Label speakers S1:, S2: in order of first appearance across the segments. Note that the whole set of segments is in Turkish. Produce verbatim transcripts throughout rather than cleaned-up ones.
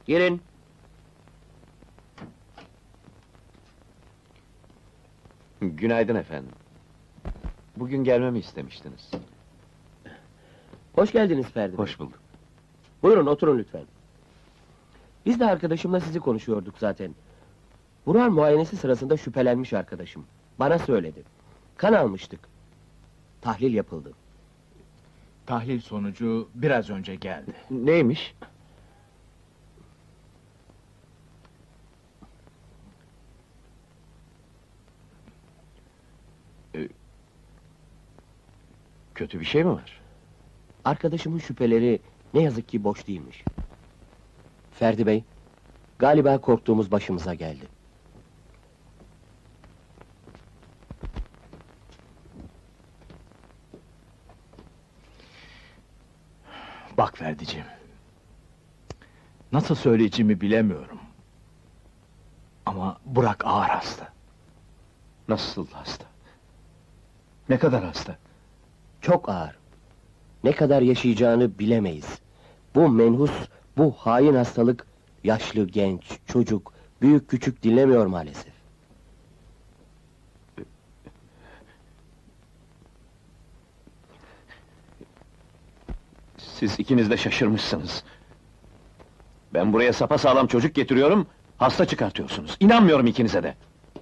S1: Girin.
S2: Günaydın efendim. Bugün gelmemi istemiştiniz.
S1: Hoş geldiniz Ferdi Bey.
S2: Hoş bulduk.
S1: Buyurun, oturun lütfen. Biz de arkadaşımla sizi konuşuyorduk zaten. Buran muayenesi sırasında şüphelenmiş arkadaşım. Bana söyledi. Kan almıştık. Tahlil yapıldı.
S3: Tahlil sonucu biraz önce geldi.
S2: Neymiş? Ee, kötü bir şey mi var?
S1: Arkadaşımın şüpheleri ne yazık ki boş değilmiş. Ferdi Bey, galiba korktuğumuz başımıza geldi.
S3: Bak Ferdiciğim, nasıl söyleyeceğimi bilemiyorum. Ama Burak ağır hasta.
S2: Nasıl hasta?
S3: Ne kadar hasta?
S1: Çok ağır. Ne kadar yaşayacağını bilemeyiz. Bu menhus, bu hain hastalık, yaşlı, genç, çocuk, büyük küçük dinlemiyor maalesef.
S2: Siz ikiniz de şaşırmışsınız. Ben buraya sapasağlam çocuk getiriyorum, hasta çıkartıyorsunuz. İnanmıyorum ikinize de.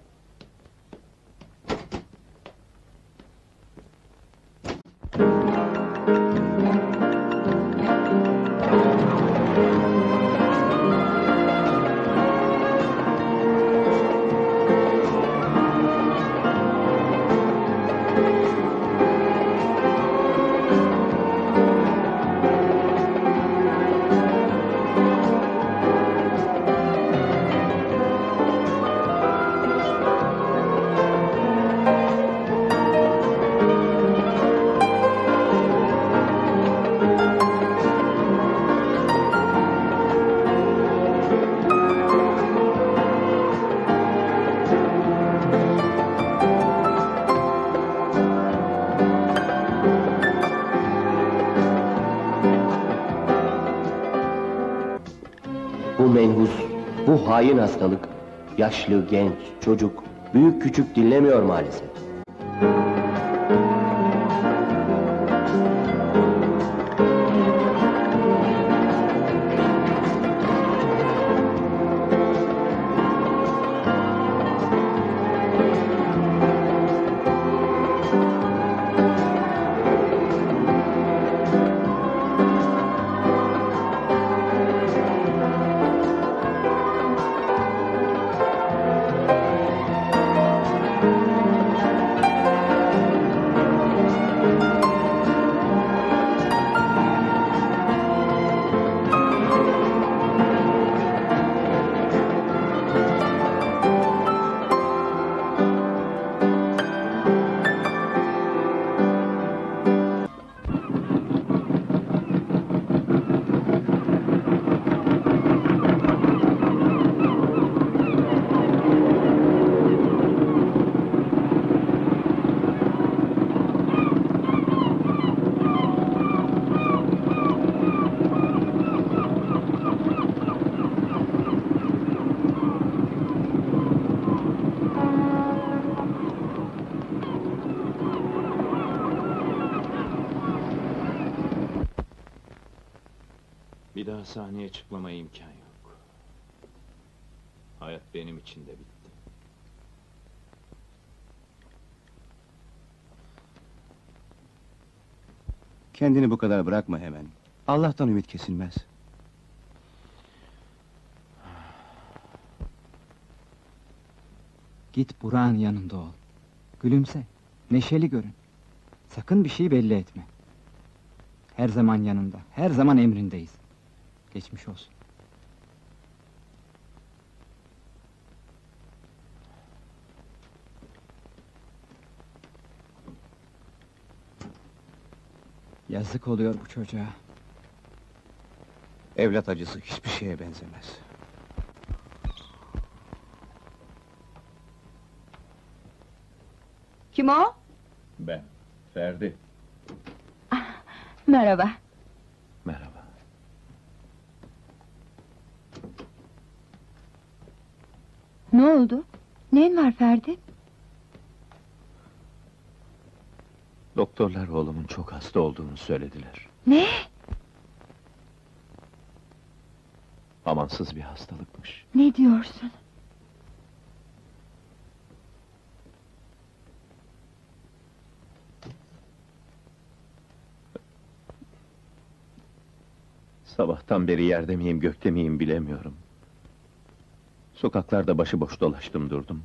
S1: Bu menhus, bu hain hastalık, yaşlı, genç, çocuk, büyük küçük dinlemiyor maalesef.
S2: Bir daha sahneye çıkmama imkan yok. Hayat benim için de bitti.
S4: Kendini bu kadar bırakma hemen. Allah'tan ümit kesilmez.
S5: Git Burak'ın yanında ol. Gülümse, neşeli görün. Sakın bir şey belli etme. Her zaman yanında, her zaman emrindeyiz. Geçmiş olsun. Yazık oluyor bu çocuğa.
S4: Evlat acısı hiçbir şeye benzemez.
S6: Kim o?
S2: Ben, Ferdi.
S6: Merhaba.
S2: Merhaba.
S6: Ne oldu? Neyin var Ferdi?
S2: Doktorlar oğlumun çok hasta olduğunu söylediler.
S6: Ne?
S2: Amansız bir hastalıkmış.
S6: Ne diyorsun?
S2: Sabahtan beri yerde miyim, gökte miyim bilemiyorum. Sokaklarda başıboş dolaştım durdum.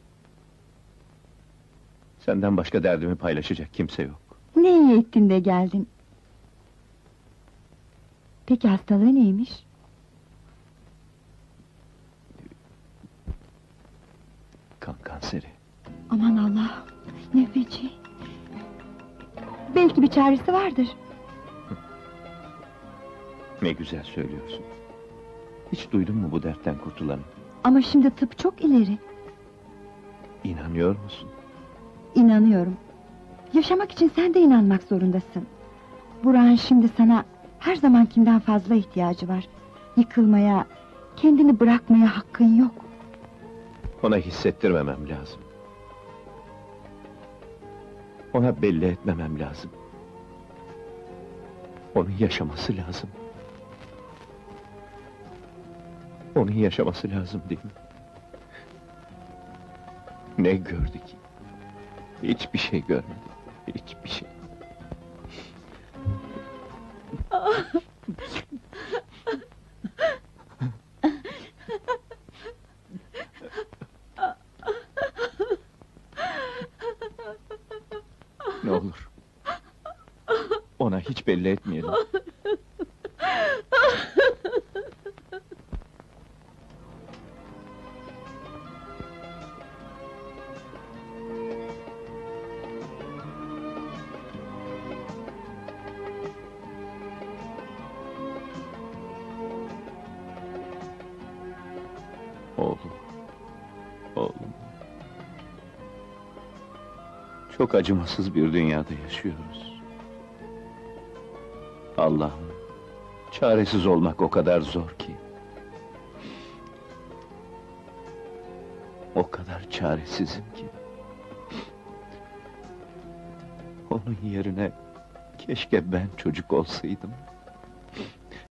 S2: Senden başka derdimi paylaşacak kimse yok.
S6: Ne iyi ettin de geldin. Peki hastalığı neymiş?
S2: Kan kanseri.
S6: Aman Allah, ne feci. Belki bir çaresi vardır.
S2: Ne güzel söylüyorsun. Hiç duydun mu bu dertten kurtulanı?
S6: Ama şimdi tıp çok ileri.
S2: İnanıyor musun?
S6: İnanıyorum. Yaşamak için sen de inanmak zorundasın. Burak'ın şimdi sana her zamankinden fazla ihtiyacı var. Yıkılmaya, kendini bırakmaya hakkın yok.
S2: Ona hissettirmemem lazım. Ona belli etmemem lazım. Onun yaşaması lazım. Onun yaşaması lazım değil mi? Ne gördü ki? Hiçbir şey görmedi. Hiçbir şey. Ne olur. Ona hiç belli etmeyelim. Oğlum, oğlum. Çok acımasız bir dünyada yaşıyoruz. Allah'ım, çaresiz olmak o kadar zor ki. O kadar çaresizim ki. Onun yerine keşke ben çocuk olsaydım.